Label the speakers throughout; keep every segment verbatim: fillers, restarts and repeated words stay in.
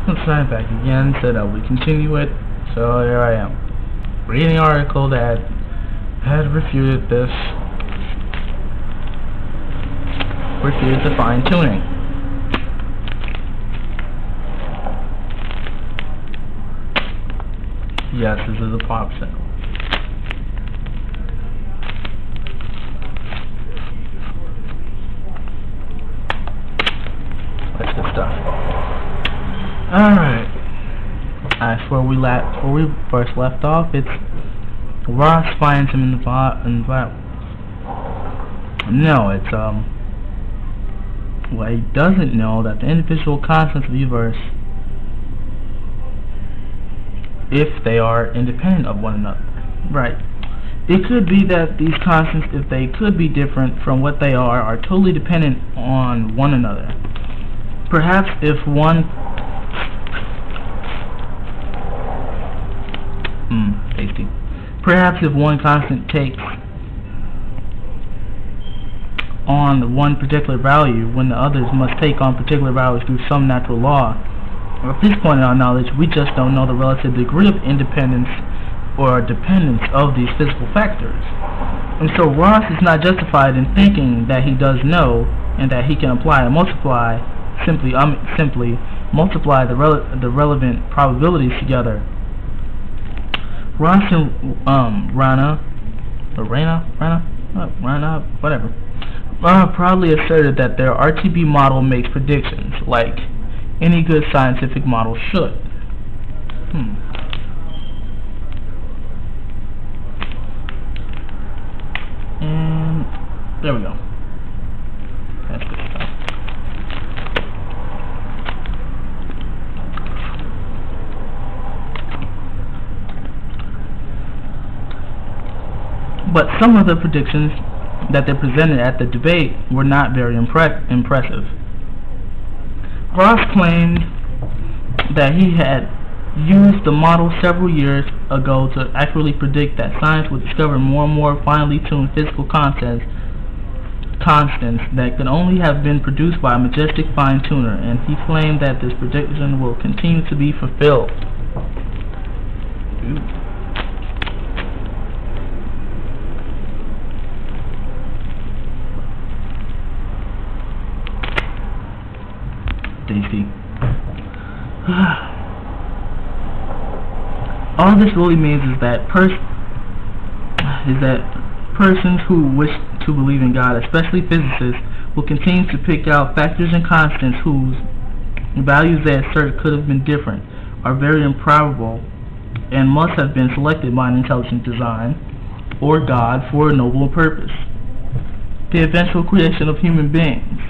Speaker 1: Sign back again so that we continue it. So here I am, reading an article that had refuted this, refuted the fine tuning. Yes, this is a pop signal. That's good stuff. Alright. As where we left, where we first left off, it's Ross finds him in the bot in the No, it's um well, he doesn't know that the individual constants of the universe, if they are independent of one another. Right. It could be that these constants, if they could be different from what they are, are totally dependent on one another. Perhaps if one hmm, tasty. Perhaps if one constant takes on one particular value, when the others must take on particular values through some natural law. At this point in our knowledge, we just don't know the relative degree of independence or dependence of these physical factors. And so Ross is not justified in thinking that he does know and that he can apply and multiply, simply um, simply multiply the, rele the relevant probabilities together. Ross and um, Rana, or Rana, Rana, uh, Rana, whatever, uh, probably asserted that their R T B model makes predictions, like any good scientific model should. Hmm. And there we go. That's good stuff. But some of the predictions that they presented at the debate were not very impre impressive. Ross claimed that he had used the model several years ago to accurately predict that science would discover more and more finely tuned physical constants, constants that could only have been produced by a majestic fine-tuner, and he claimed that this prediction will continue to be fulfilled. Ooh. Tasty. All this really means is that pers is that persons who wish to believe in God, especially physicists, will continue to pick out factors and constants whose values they assert could have been different, are very improbable, and must have been selected by an intelligent design or God for a noble purpose: the eventual creation of human beings.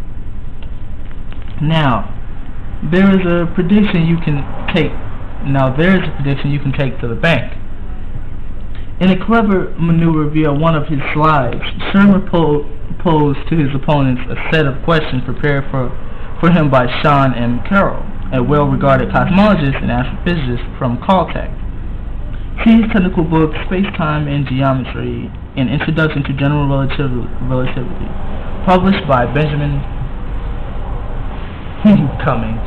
Speaker 1: Now, there is a prediction you can take. Now, there is a prediction you can take to the bank. In a clever maneuver via one of his slides, Shermer po posed to his opponents a set of questions prepared for for him by Sean M. Carroll, a well-regarded cosmologist and astrophysicist from Caltech. See his technical book, Space-Time and Geometry: An Introduction to General Relativity, published by Benjamin Cummings.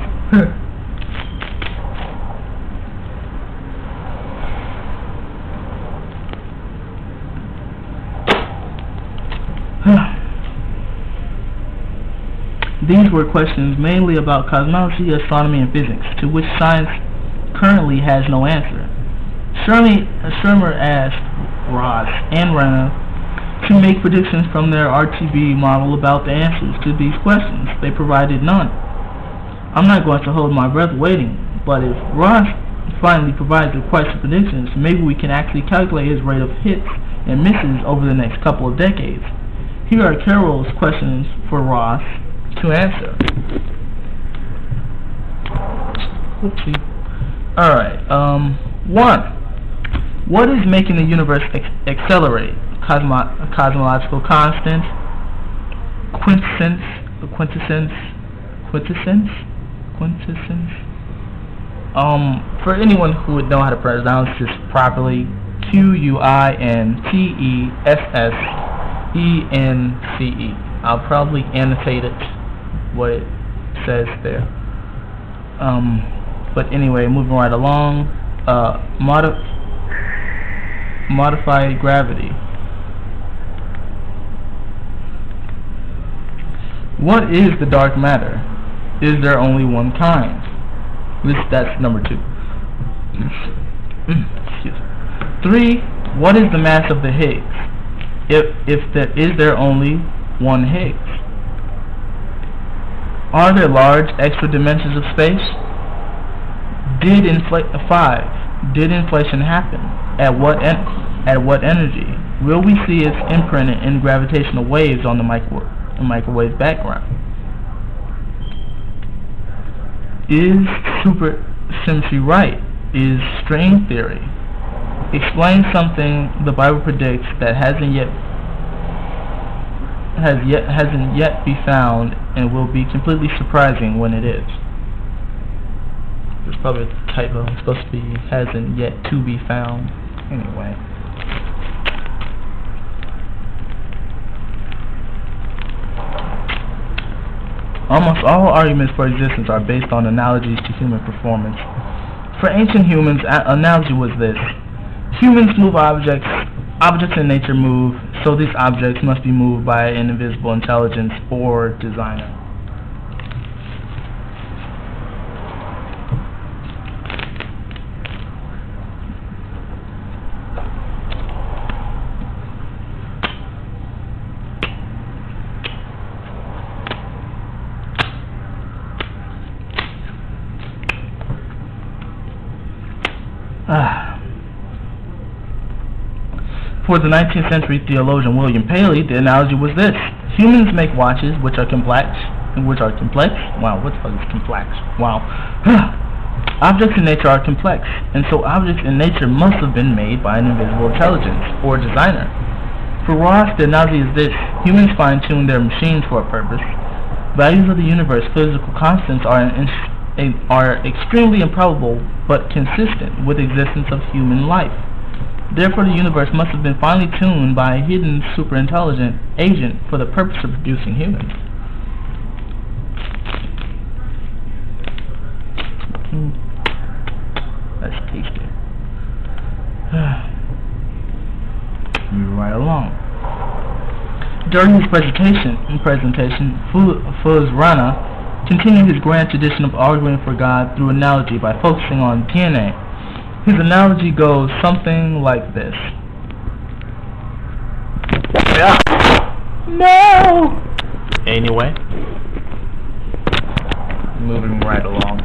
Speaker 1: These were questions mainly about cosmology, astronomy, and physics, to which science currently has no answer. Shermer asked Ross and Rana to make predictions from their R T B model about the answers to these questions. They provided none. I'm not going to hold my breath waiting, but if Ross finally provides the question predictions, maybe we can actually calculate his rate of hits and misses over the next couple of decades. Here are Carroll's questions for Ross to answer. Oopsie. Alright, um, one. What is making the universe ex accelerate? Cosmo cosmological constant, quintessence, quintessence, quintessence, quintessence. Um, for anyone who would know how to pronounce this properly, Q U I N T E S S E N C E. I'll probably annotate it, what it says there. Um, But anyway, moving right along, uh, modi modified gravity. What is the dark matter? Is there only one kind? This, that's number two. Excuse me. Three, what is the mass of the Higgs? If, if there, is there only one Higgs? Are there large extra dimensions of space? Did inflate five? Did inflation happen? At what en at what energy? Will we see its imprinted in gravitational waves on the micro microwave background? Is supersymmetry right? Is string theory? Explain something the Bible predicts that hasn't yet has yet hasn't yet be found and will be completely surprising when it is. There's probably a typo. It's supposed to be hasn't yet to be found. Anyway. Almost all arguments for existence are based on analogies to human performance. For ancient humans, an analogy was this: humans move objects, objects in nature move, so these objects must be moved by an invisible intelligence or designer. For the nineteenth century theologian William Paley, the analogy was this: humans make watches which are complex, which are complex. Wow, what the fuck is complex? Wow. Objects in nature are complex, and so objects in nature must have been made by an invisible intelligence or designer. For Ross, the analogy is this: humans fine-tune their machines for a purpose. Values of the universe, physical constants, are in, in, are extremely improbable but consistent with the existence of human life. Therefore, the universe must have been finely tuned by a hidden superintelligent agent for the purpose of producing humans. Mm. That's tasty. Move right along. During his presentation, presentation Fuz Rana continued his grand tradition of arguing for God through analogy by focusing on D N A. His analogy goes something like this. Yeah. No! Anyway. Moving right along.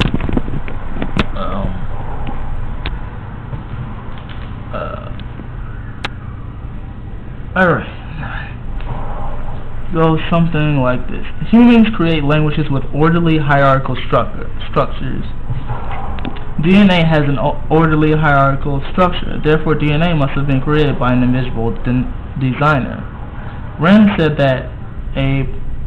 Speaker 1: Um. Uh. Alright. Goes something like this. Humans create languages with orderly hierarchical structure, structures. D N A has an orderly hierarchical structure, therefore D N A must have been created by an invisible de designer. Rand said that a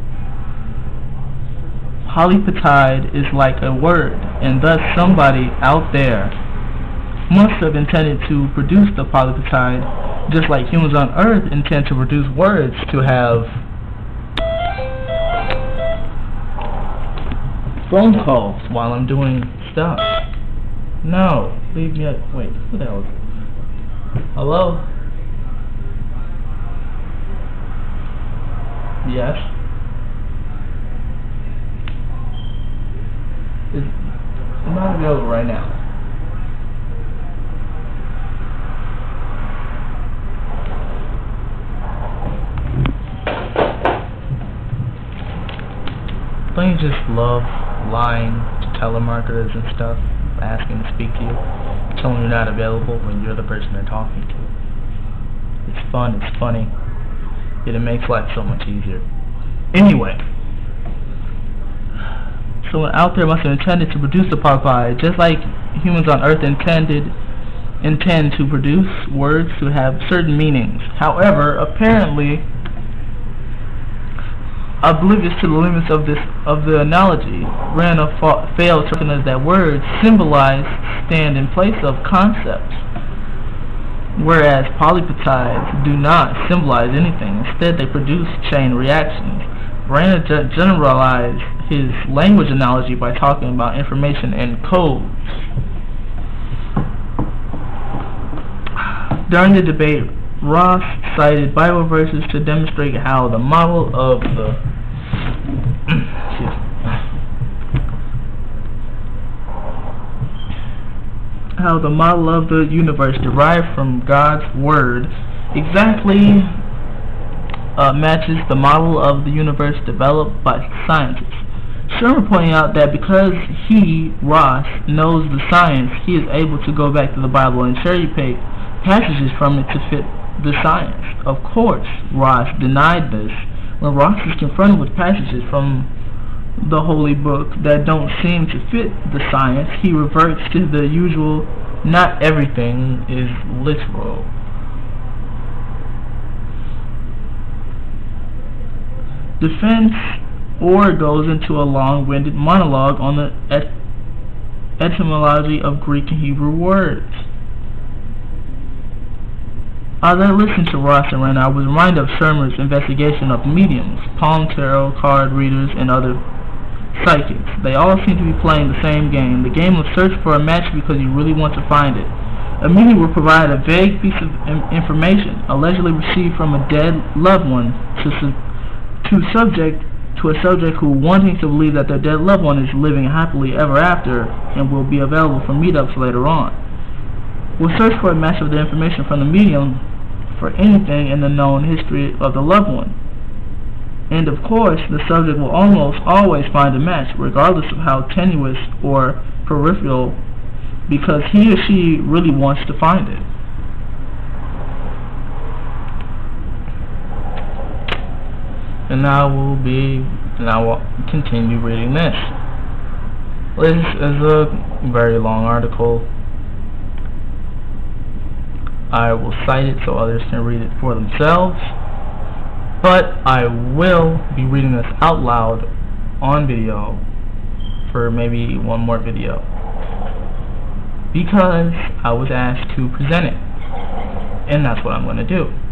Speaker 1: polypeptide is like a word, and thus somebody out there must have intended to produce the polypeptide, just like humans on Earth intend to produce words to have phone calls while I'm doing stuff. No, leave me at, wait, who the hell is it? Hello? Yes? It's, I'm not available right now. Don't you just love lying to telemarketers and stuff? Asking to speak to you, telling you're not available when you're the person they're talking to. It's fun, it's funny, yet it makes life so much easier. Anyway, someone out there must have intended to produce a polypeptide, just like humans on Earth intended intend to produce words to have certain meanings. However, apparently, oblivious to the limits of this of the analogy, Rana failed to recognize that words symbolize, stand in place of concepts, whereas polypeptides do not symbolize anything. Instead, they produce chain reactions. Brandon ge generalized his language analogy by talking about information and codes. During the debate, Ross cited Bible verses to demonstrate how the model of the how the model of the universe derived from God's Word exactly uh, matches the model of the universe developed by scientists. Shermer pointing out that because he, Ross, knows the science, he is able to go back to the Bible and cherry-pick passages from it to fit the science. Of course, Ross denied this. When Ross is confronted with passages from the holy book that don't seem to fit the science, he reverts to the usual, not everything is literal. Defense or goes into a long-winded monologue on the et etymology of Greek and Hebrew words. As I listened to Ross and Renner, I was reminded of Shermer's investigation of mediums, palm tarot card readers, and other psychics. They all seem to be playing the same game, the game of search for a match because you really want to find it. A medium will provide a vague piece of information, allegedly received from a dead loved one, to, su to subject to a subject who, wanting to believe that their dead loved one is living happily ever after and will be available for meetups later on, will search for a match of the information from the medium for anything in the known history of the loved one. And of course, the subject will almost always find a match, regardless of how tenuous or peripheral, because he or she really wants to find it. And now we'll be, now we'll continue reading this. This is a very long article. I will cite it so others can read it for themselves, but I will be reading this out loud on video for maybe one more video because I was asked to present it, and that's what I'm going to do.